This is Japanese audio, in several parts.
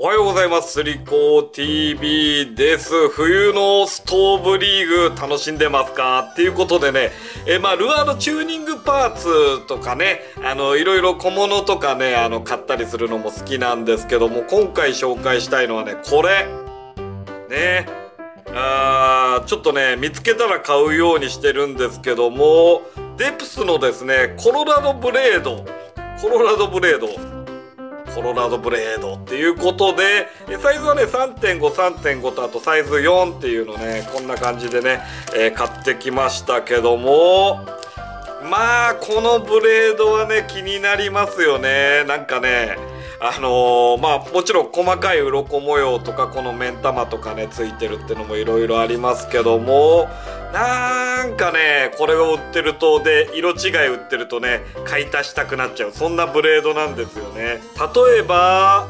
おはようございます。スリコ TV です。冬のストーブリーグ楽しんでますかっていうことでね、ルアーのチューニングパーツとかね、いろいろ小物とかね、買ったりするのも好きなんですけども、今回紹介したいのはね、これ。ね。ちょっとね、見つけたら買うようにしてるんですけども、デプスのですね、コロラドブレードっていうことで、サイズはね、3.5 とあとサイズ4っていうのね、こんな感じでね、買ってきましたけども、このブレードはね、気になりますよね。なんかね、もちろん細かい鱗模様とかこの目ん玉とかねついてるってのもいろいろありますけども、なんかねこれを売ってるとで色違い売ってるとね買い足したくなっちゃう、そんなブレードなんですよね。例えば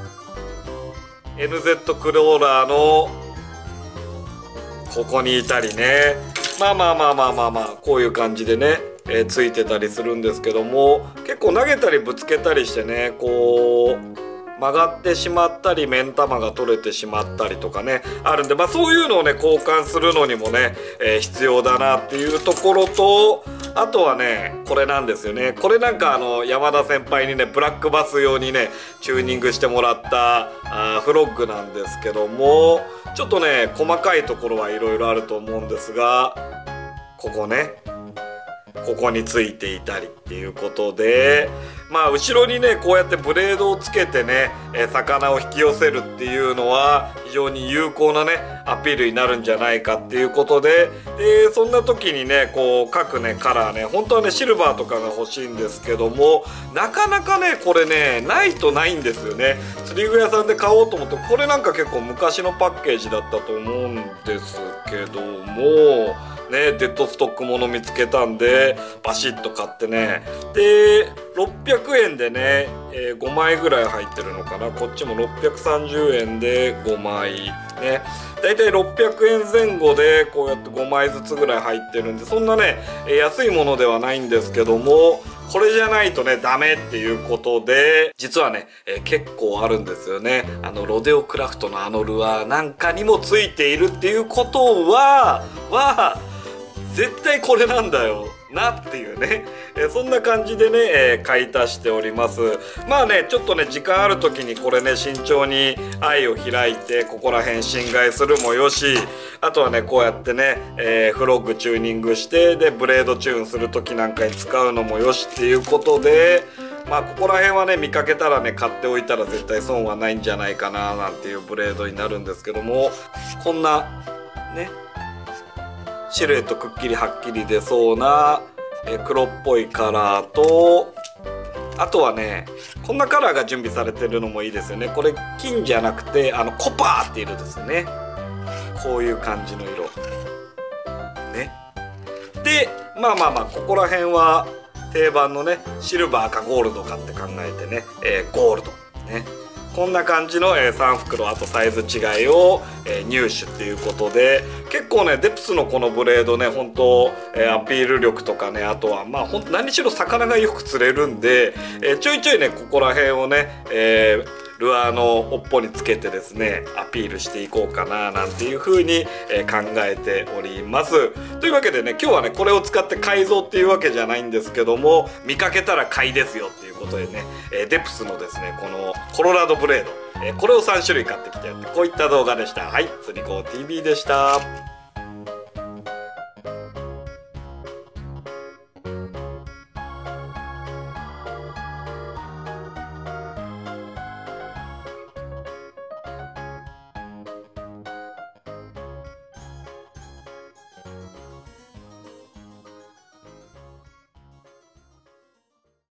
NZ クローラーのここにいたりね、こういう感じでねついてたりするんですけども、結構投げたりぶつけたりしてねこう曲がってしまったり目ん玉が取れてしまったりとかねあるんで、そういうのをね交換するのにもね、必要だなっていうところと、あとはねこれなんですよね。これなんか山田先輩にねブラックバス用にねチューニングしてもらったフロッグなんですけども、ちょっとね細かいところはいろいろあると思うんですが、ここについていたりっていうことで、後ろにねこうやってブレードをつけてね魚を引き寄せるっていうのは非常に有効なねアピールになるんじゃないかっていうことで、そんな時にねこう各ねカラーね、本当はねシルバーとかが欲しいんですけども、なかなかねこれねないとないんですよね。釣り具屋さんで買おうと思って、これなんか結構昔のパッケージだったと思うんですけどもね、デッドストックもの見つけたんでバシッと買ってね、で600円でね、5枚ぐらい入ってるのかな。こっちも630円で5枚ね、だいたい600円前後でこうやって5枚ずつぐらい入ってるんで、そんなね安いものではないんですけども、これじゃないとねダメっていうことで、実はね、結構あるんですよね。ロデオクラフトのルアーなんかにもついているっていうことは絶対これなんだよなっていうね、そんな感じでね、買い足しております。ちょっとね時間ある時にこれね慎重にアイを開いてここら辺侵害するもよし、あとはねこうやってね、フロッグチューニングしてでブレードチューンする時なんかに使うのもよしっていうことで、ここら辺はね見かけたらね買っておいたら絶対損はないんじゃないかななんていうブレードになるんですけども、こんなねシルエットくっきりはっきり出そうな黒っぽいカラーと、あとはねこんなカラーが準備されてるのもいいですよね。これ金じゃなくてコパーって色ですよね。こういう感じの色ね。でここら辺は定番のねシルバーかゴールドかって考えてね、ゴールドね、こんな感じの3袋、あとサイズ違いを入手っていうことで、結構ねデプスのこのブレードね本当アピール力とかね、あとは本当何しろ魚がよく釣れるんで、ちょいちょいねここら辺をね、ルアーの尾っぽにつけてですねアピールしていこうかななんていう風に考えております。というわけでね今日はねこれを使って改造っていうわけじゃないんですけども、見かけたら買いですよっていうことでねデプスのですねこのコロラドブレード、これを3種類買ってきたよってこういった動画でした。はい、釣り子 TV でした。